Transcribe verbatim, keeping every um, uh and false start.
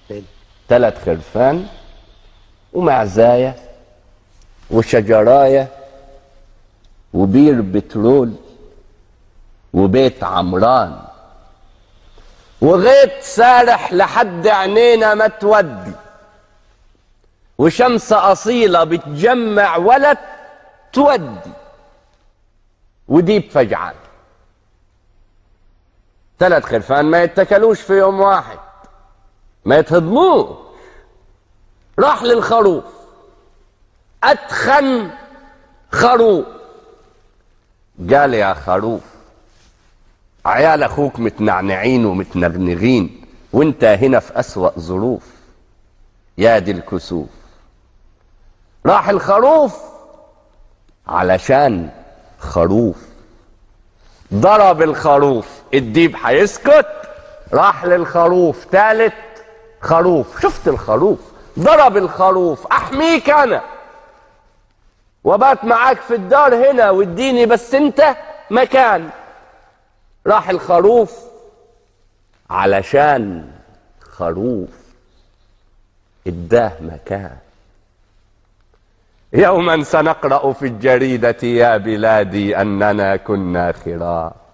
ثلاث خرفان ومعزاية وشجراية وبير بترول وبيت عمران وغيط سارح لحد عينينا ما تودي وشمس أصيلة بتجمع ولا تودي وديب فجعان. ثلاث خرفان ما يتكلوش في يوم واحد، ما يتهضموش. راح للخروف، أتخن خروف، قال يا خروف عيال أخوك متنعنعين ومتنغنغين وانت هنا في أسوأ ظروف يا دي الكسوف. راح الخروف علشان خروف، ضرب الخروف، الديب هيسكت؟ راح للخروف ثالث خروف، شفت الخروف ضرب الخروف، احميك انا وبات معاك في الدار هنا واديني بس انت مكان. راح الخروف علشان خروف اداه مكان. يوما سنقرأ في الجريدة يا بلادي أننا كنا خراف.